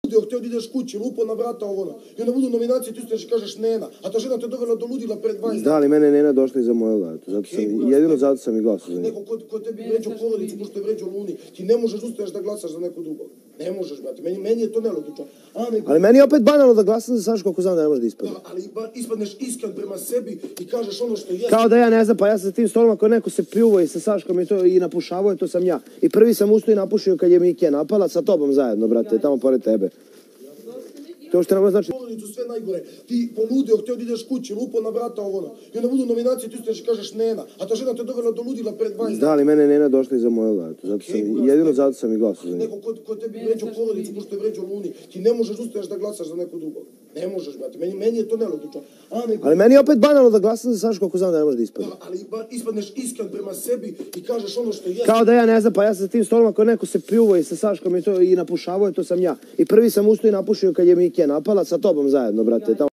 Htio da ideš kući, lupo na vrata ovo ono. I onda budu nominacije, ti ustaneš i kažeš Nena. A ta žena te dovela do ludila pred 20 dana. Da, ali mene Nena došla iza moje lata. Jedino zato sam i glasao za nju. Neko ko tebi vređao porodicu, ko što je vređao Luni, ti ne možeš ustaneš da glasaš za neko drugo. Ne možeš, brate. Meni je to nelogično. Ali meni je opet banalno da glasam za Sašu ako znam da ne može da ispadne. Ali ispadneš iskren prema sebi i kažeš ono što je. Kao da ja ne znam, pa ja sa tim stolom ako neko se pljuvo i sa Saškom i napušavao, to sam ja. I prvi sam ustao i napušio kad je Mikija napala, sa tobom zajedno, brate, tamo pored tebe. To što nam znači... Porodicu sve najgore. Ti poludio, htio da ideš kući, lupo na vrata ovo ono. I onda budu nominacije, ti ustaneš i kažeš Nena. A ta žena te dovela do ludila pred 20 dana. Da, ali mene Nena došla iza moje lata. Jedino zato sam i glasao za nju. Neko ko tebi vređao porodicu, ko što je vređao Luni, ti ne možeš ustaneš da glasaš za neko drugo. Ne možeš, brate. Meni je to nelogično. Ali meni je opet banalno da glasam za Sašu ako znam da ne može da ispadne. Ali ispadneš iskren prema sebi i kažeš ono što je. Kao da ja ne znam, pa ja sa tim stolom ako neko se pljuvo i sa Saškom i napušavao, to sam ja. I prvi sam ustao i napušio kad je Mikija napala, sa tobom zajedno, brate, tamo